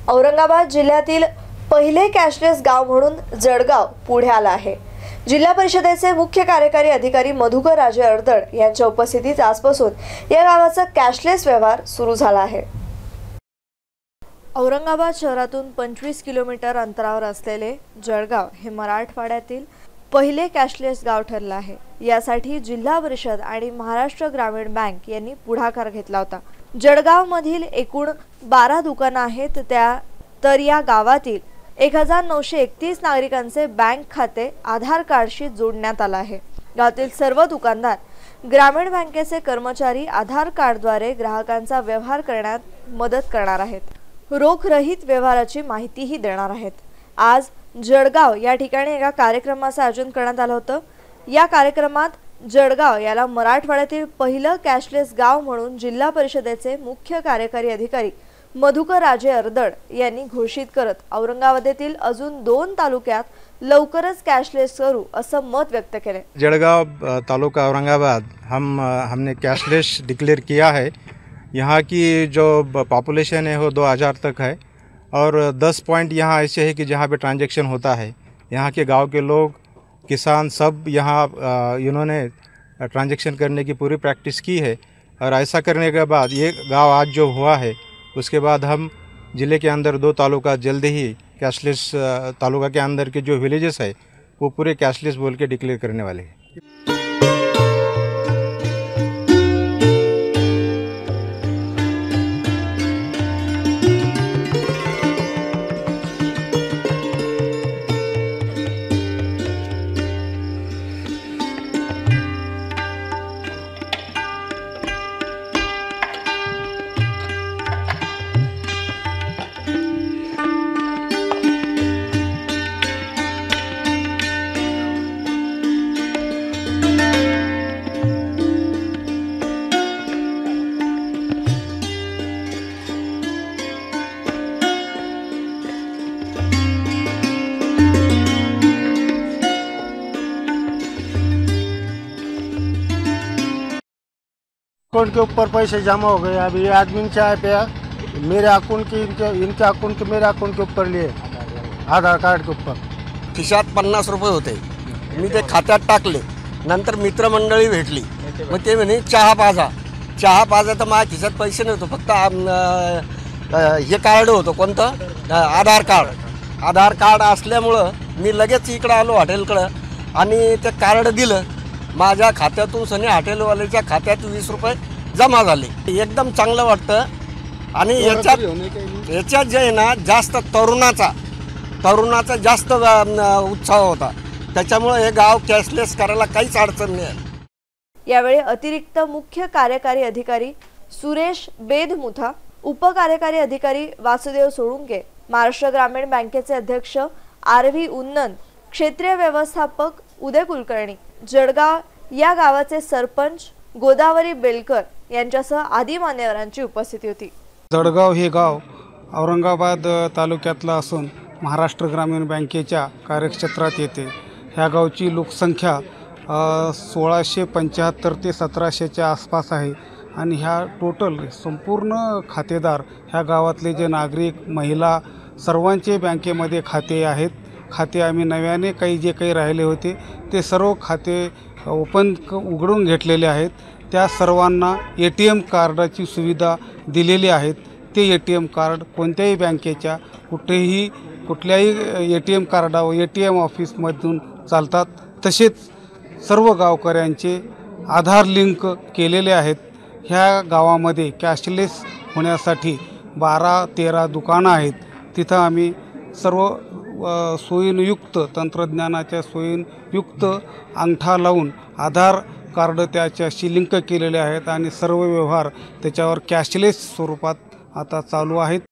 औरंगाबाद जिल्ह्यातील पहिले कॅशलेस गाव म्हणून जळगाव पुढे आला आहे। जिल्हा परिषदेचे मुख्य कार्यकारी अधिकारी मधुकर राजे अर्दड यांच्या उपस्थितीत आजपासून या गावाचा कॅशलेस व्यवहार सुरू झाला आहे। औरंगाबाद शहरातून 25 किलोमीटर अंतरावर असलेले जळगाव हे मराठवाड्यातील पहिले कॅशलेस गाव ठरले आहे। यासाठी जिल्हा परिषद आणि महाराष्ट्र ग्रामीण बँक यांनी पुढाकार घेतला होता। जळगाव मधील एकूण 12 दुकाने आहेत, तर या गावातील 1931 नागरिकांचे बँक खाते आधार कार्डशी जोडण्यात आले आहे। गावातील सर्व दुकानदार ग्रामीण बँकेचे कर्मचारी आधार कार्डद्वारे ग्राहकांचा व्यवहार करण्यात मदत करणार आहेत। रोख रहित व्यवहाराची माहितीही देणार आहेत। आज जळगाव या ठिकाणी एका कार्यक्रमाचे आयोजन करण्यात आले होते। या कार्यक्रमात जळगाव याला मराठवाड्यातील पहिलं कॅशलेस गाव म्हणून जिल्हा परिषदेचे मुख्य कार्यकारी अधिकारी मधुकर राजे अर्दड यांनी घोषित करत औरंगाबादेतील अजून 2 तालुक्यात लवकरच कॅशलेस करू असं मत व्यक्त केले। जळगाव तालुका औरंगाबाद हमने कैशलेस डिक्लेयर किया है। यहाँ की जो पॉपुलेशन है वो 2000 तक है और 10 पॉइंट यहाँ ऐसे हैं कि जहाँ पे ट्रांजैक्शन होता है। यहाँ के गांव के लोग, किसान सब यहाँ इन्होंने ट्रांजैक्शन करने की पूरी प्रैक्टिस की है और ऐसा करने के बाद ये गांव आज जो हुआ है, उसके बाद हम ज़िले के अंदर 2 तालुका जल्द ही कैशलेस तालुका के अंदर के जो विलेजेस है वो पूरे कैशलेस बोल के डिक्लेयर करने वाले हैं। अकाउंट के ऊपर पैसे जमा हो गए। अभी आदमी चाहे पे मेरे अकाउंट के इनके अकाउंट के मेरे अकाउंट के ऊपर लिए आधार कार्ड के ऊपर। खिशात 50 रुपये होते, मी ते खात्यात टाकले। नंतर मित्रमंडळी भेटली, मग ते म्हणे चहा पाजा तर माझ्या खिशात पैसे नव्हते, फक्त हे कार्ड होतं, कोणतं आधार कार्ड असल्यामुळं मी लगेच इकडं आलो हॉटेलकडं आणि ते कार्ड दिलं। माझ्या खात्यातून सनी हॉटेलवाल्याच्या खात्यात 20 रुपये जमा झाले। एकदम चांगलं वाटतं आणि याच्यात जे आहे ना जास्त तरुणाचा जास्त उत्साह होता, त्याच्यामुळे हे गाव कॅशलेस करायला काहीच अडचण नाही। यावेळी अतिरिक्त मुख्य कार्यकारी अधिकारी सुरेश बेदमुथा, उपकार्यकारी अधिकारी वासुदेव सोळुंके, महाराष्ट्र ग्रामीण बँकेचे अध्यक्ष आरव्ही उन्नन, क्षेत्रीय व्यवस्थापक उदय कुलकर्णी, जळगाव या गावाचे सरपंच गोदावरी बेलकर यांच्यासह आदी मान्यवरांची उपस्थिती होती। जळगाव हे गाव औरंगाबाद तालुक्यातलं असून महाराष्ट्र ग्रामीण बँकेच्या कार्यक्षेत्रात येते। ह्या गावची लोकसंख्या 1675 ते 1700च्या आसपास आहे आणि ह्या टोटल संपूर्ण खातेदार ह्या गावातले जे नागरिक, महिला सर्वांचे बँकेमध्ये खाते आहेत। खाते आम्ही नव्याने जे काही राहिले होते ते सर्व खाते उघडून घेतलेले आहेत। त्या सर्वांना ATM कार्डाची सुविधा दिलेली आहे। ते ATM कार्ड कोणत्याही बँकेच्या कुठल्याही ATM कार्डावर ATM ऑफिसमधून चालतात। तसेच सर्व गावकऱ्यांचे आधार लिंक केलेले आहेत। ह्या गावामध्ये कॅशलेस होण्यासाठी 12-13 दुकानं आहेत। तिथं आम्ही सर्व सोयींयुक्त तंत्रज्ञानाच्या सोयींयुक्त अंगठा लावून आधार कार्ड त्याच्याशी लिंक केलेले आहेत आणि सर्व व्यवहार त्याच्यावर कॅशलेस स्वरूपात आता चालू आहेत।